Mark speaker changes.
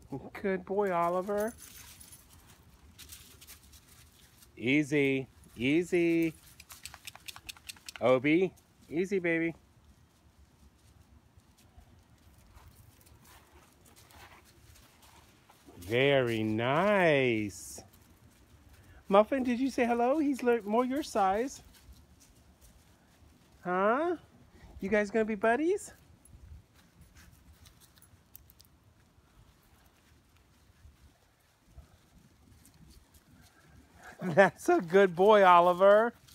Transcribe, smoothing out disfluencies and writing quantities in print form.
Speaker 1: Good boy, Oliver. Easy. Easy. Obi. Easy, baby. Very nice. Muffin, did you say hello? He's more your size. Huh? You guys gonna be buddies? That's a good boy, Oliver.